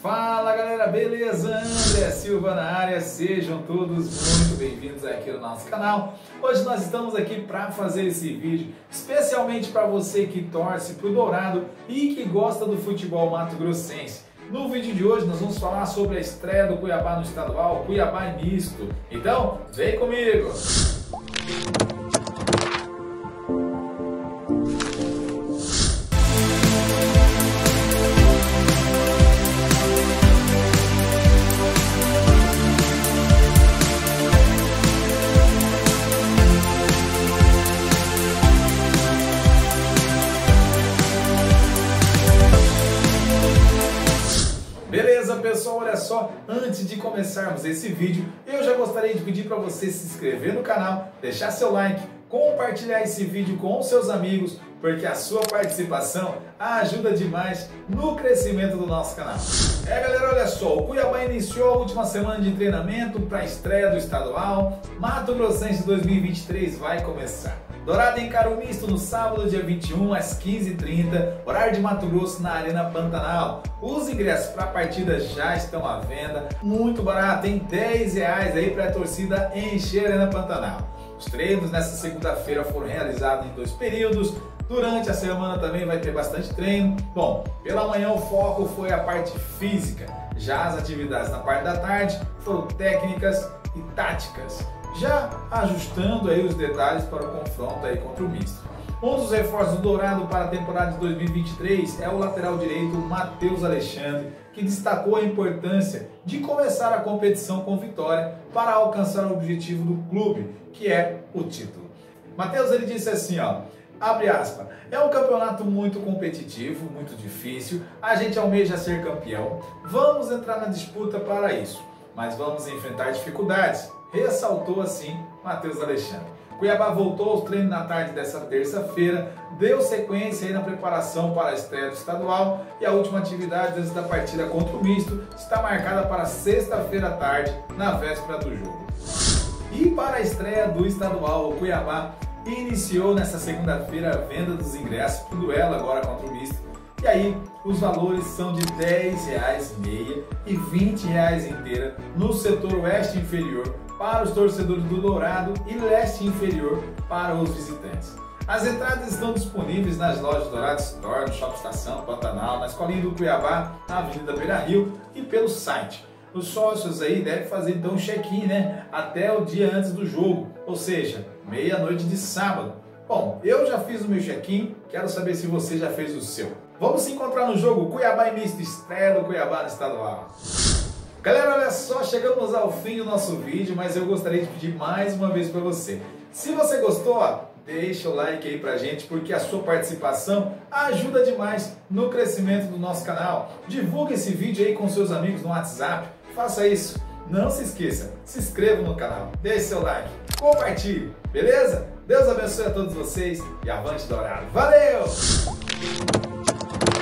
Fala galera, beleza? André Silva na área, sejam todos muito bem-vindos aqui no nosso canal. Hoje nós estamos aqui para fazer esse vídeo especialmente para você que torce para o Dourado e que gosta do futebol mato-grossense. No vídeo de hoje nós vamos falar sobre a estreia do Cuiabá no estadual, Cuiabá misto. Então, vem comigo! Beleza, pessoal, olha só, antes de começarmos esse vídeo, eu já gostaria de pedir para você se inscrever no canal, deixar seu like, compartilhar esse vídeo com os seus amigos, porque a sua participação ajuda demais no crescimento do nosso canal. Galera, olha só, o Cuiabá iniciou a última semana de treinamento para a estreia do estadual, Mato Grossense 2023 vai começar. Dourado encara o misto no sábado, dia 21, às 15h30, horário de Mato Grosso, na Arena Pantanal. Os ingressos para a partida já estão à venda, muito barato, tem R$10 aí para a torcida encher a Arena Pantanal. Os treinos nessa segunda-feira foram realizados em 2 períodos, durante a semana também vai ter bastante treino. Bom, pela manhã o foco foi a parte física, já as atividades na parte da tarde foram técnicas e táticas, já ajustando aí os detalhes para o confronto aí contra o misto. Um dos reforços do Dourado para a temporada de 2023 é o lateral direito Matheus Alexandre, que destacou a importância de começar a competição com vitória para alcançar o objetivo do clube, que é o título. Matheus, ele disse assim, ó, abre aspas, é um campeonato muito competitivo, muito difícil, a gente almeja ser campeão, vamos entrar na disputa para isso, mas vamos enfrentar dificuldades, ressaltou assim Matheus Alexandre. Cuiabá voltou aos treinos na tarde dessa terça-feira, deu sequência aí na preparação para a estreia do estadual e a última atividade antes da partida contra o misto está marcada para sexta-feira à tarde, na véspera do jogo. E para a estreia do estadual, o Cuiabá iniciou nesta segunda-feira a venda dos ingressos para o duelo agora contra o misto. E aí, os valores são de R$10 meia e R$20 inteira no setor oeste inferior para os torcedores do Dourado e leste inferior para os visitantes. As entradas estão disponíveis nas lojas Dourado Store, no Shopping Estação, Pantanal, na Escolinha do Cuiabá, na Avenida Beira Rio e pelo site. Os sócios aí devem fazer então um check-in, né, até o dia antes do jogo, ou seja, meia-noite de sábado. Bom, eu já fiz o meu check-in, quero saber se você já fez o seu. Vamos se encontrar no jogo Cuiabá misto, estreia do Cuiabá no estadual. Galera, olha só, chegamos ao fim do nosso vídeo, mas eu gostaria de pedir mais uma vez para você. Se você gostou, ó, deixa o like aí pra gente, porque a sua participação ajuda demais no crescimento do nosso canal. Divulgue esse vídeo aí com seus amigos no WhatsApp, faça isso. Não se esqueça, se inscreva no canal, deixe seu like, compartilhe, beleza? Deus abençoe a todos vocês e avante Dourado. Valeu!